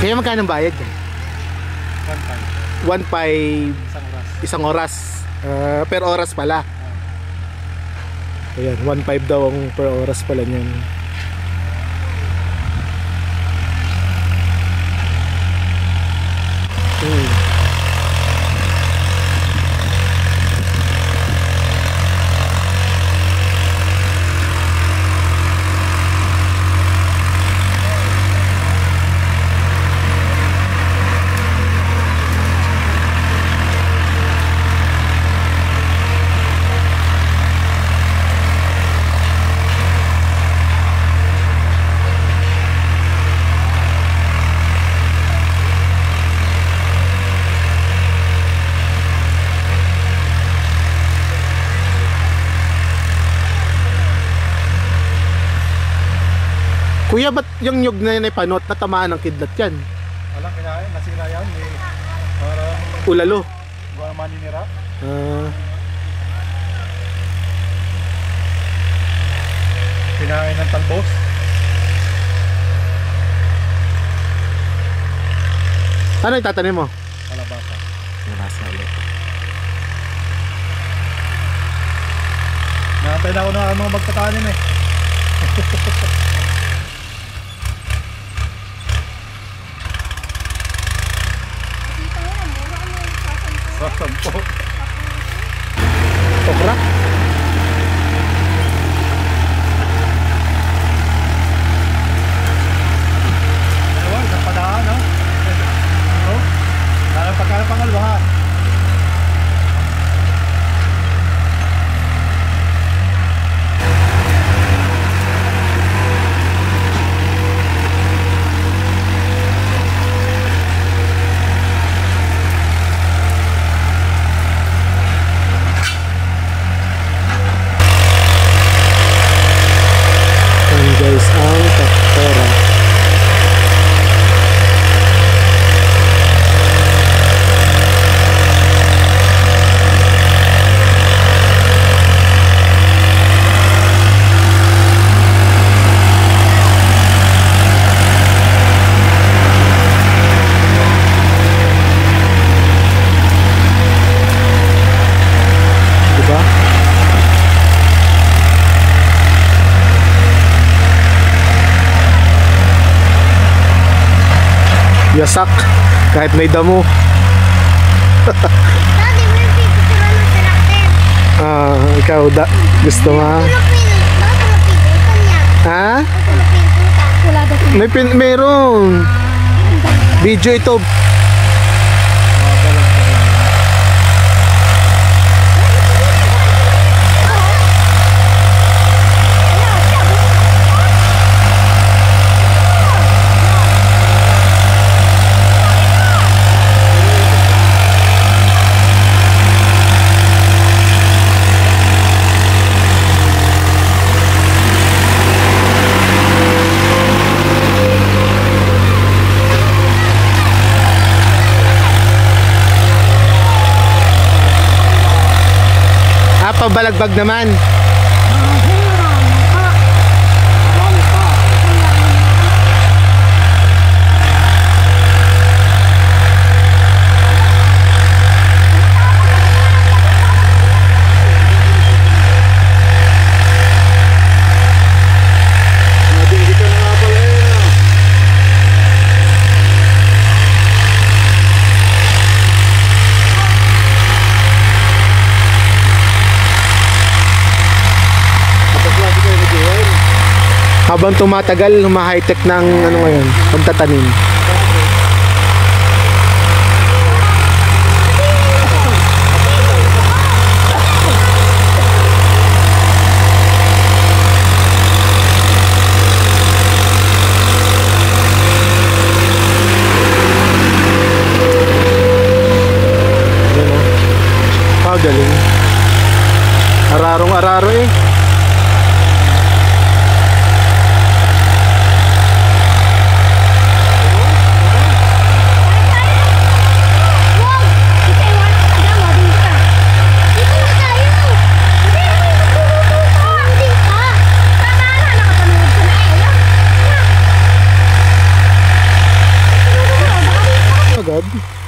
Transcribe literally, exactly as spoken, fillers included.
Kaya magkano ang bayad dyan? one five. one five Isang oras. isang oras. Uh, per oras pala. Ayan, one five daw ang per oras pala niyan. Hmm. Kuya, ba't yung nyug na yun ay panot na tamaan ng kidlat yan? Walang kinain, nasira yan. May parang Ulalo. buwan maninira. Ah, Kinain ng talbos. ano itatanim mo? Kalabasa. Kalabasa ulit. Nakantay na ako na mga magtatanim eh. Sasampo. Okra? Ewan, isang padaan no? No? Parang pagkala pangalwahan. Guys, ang traktora. Diba? Yasak kahit may damo. Daddy, may pipicturan ng traktor. Ah, ikaw da gusto mo? Tulapin, baka tulapin niya. Ha? Tulapin puta. Wala daw. May pin meron. Video ito. Ah, pabalagbag naman. Habang tumatagal, huma-high-tech ng ano ngayon, pagtatanim. Yan o. Ah, galing. Ararong-araro eh. Yan.